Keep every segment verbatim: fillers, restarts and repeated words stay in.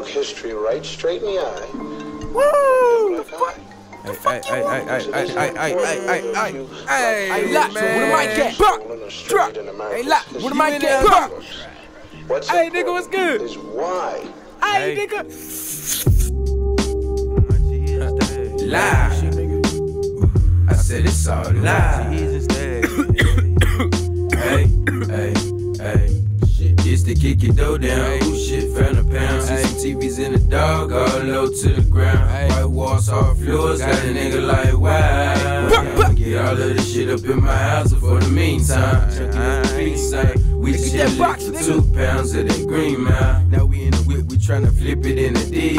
look history right straight in the eye. Woo! Hey, hey, hey, hey, hey, hey, hey, hey, hey, hey, hey, hey, Lot, where the mic at? Drop. Hey, Lot, where the mic at? Drop. Hey, nigga, what's good? Is why. Hey, nigga. Lie. I said it's all lie. Hey, hey, hey. It's to kick your dough down. Ooh, shit, found a pound. See some T Vs in the dog, all low to the ground. White walls, hard floors, got a nigga like wow. Get all of this shit up in my house for the meantime. Check it peace out. We chillin' for two pounds of that green mile. Now we in the whip, we tryna flip it in the D.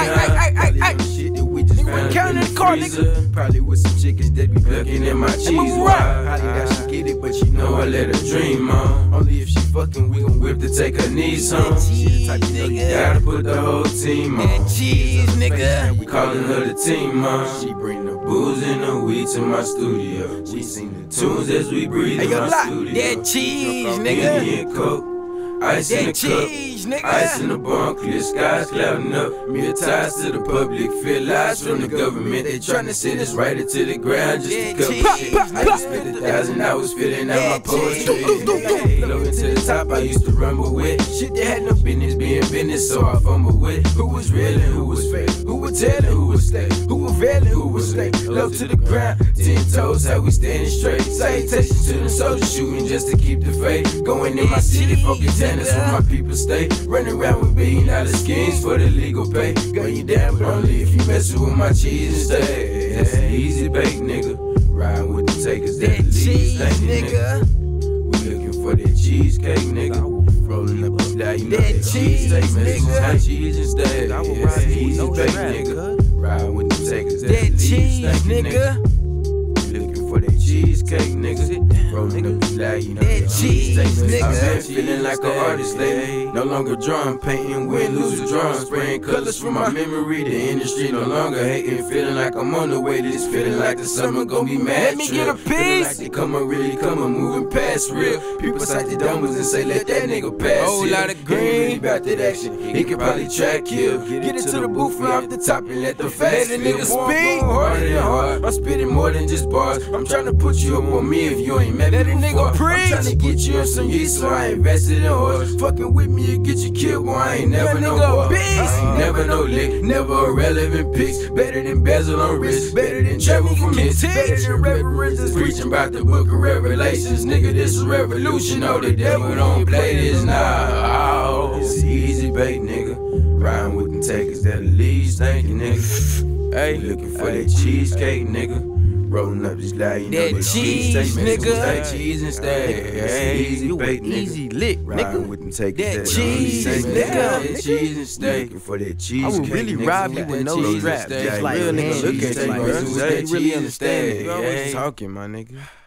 Shit that we just found in the freezer. Probably with some chickens that be plucking in my cheese. Why? Holly that she get it, but you know I let her dream on. Only if she fucking, we gon' whip to take her knees home. Shit, type you know you gotta put the whole team on. That cheese, nigga. We callin' her the team mom. She bring the booze and the weed to my studio. We sing the tunes as we breathe in my studio. That cheese, nigga. Coke, ice in the cheese, cup, nigga. ice in the barn, clear skies clouding up. Mere ties to the public, fear lies from the government. They tryna send us right into the ground just to cover shit. I just spent a thousand hours filling out my poetry. Low into the top, I used to rumble with shit that had no business being business, so I fumble with who was real and who was fake, who was telling, who was stay, who was real and who was fake. Low to the ground, ten toes, how we standing straight. Salutations to the soldiers shooting just to keep the faith. Going in my city, focus tennis where my people stay. Running around with billion dollar schemes for the legal pay. Gun you down, but only if you messing with my cheese and stay. That's an easy bake, nigga. Riding with the takers, that cheese, nigga. We looking for that cheesecake, nigga. Rolling up a slide, you know that cheesesteak, nigga. Hot cheese and stay. That's an easy bake, nigga. Riding with the takers, that cheese, nigga. Looking for that cheesecake, nigga. Rolling up the slide, you know that cheesesteak, nigga. I've been feeling like an artist lately. No longer drawing, painting, win, losing, drawing, spraying colors from my memory. The industry no longer hating, feeling like I'm on the way to this. Feeling like the summer gon' be mad. Let me get a piece. Feeling like they coming, really coming, moving past real. People cite the dummies and say let that nigga pass. Whole lot of green. He ain't really about that action. He can probably track kill. Get it to the booth and off the top and let the fast Let the nigga speak. Harder than hard. I'm spitting more than just bars. I'm trying to put you up on me if you ain't met me Let a before. nigga preach. I'm trying to get you in some yeast, so I invested in horse. Fucking with me, you get you killed, boy. I ain't never no war. I ain't never no lick, never irrelevant pics. Better than bezel on wrist, better than travel from this. Better than reverends preaching about the book of Revelations. Nigga, this is revolution. Oh, the devil don't play this now. It's easy bait, nigga. Riding with them takers that leaves, thank you, nigga. Hey, looking for that cheesecake, nigga. Rolling up this loud, you know that cheese, nigga. That cheese and stay. Hey, easy you bait, an easy lick, nigga. With them take that cheese, nigga. That cheese and steak. For that cheese, I would really rob you with no strap. Just like real nigga look at you like, bro. You really understand it. You always talking, my nigga.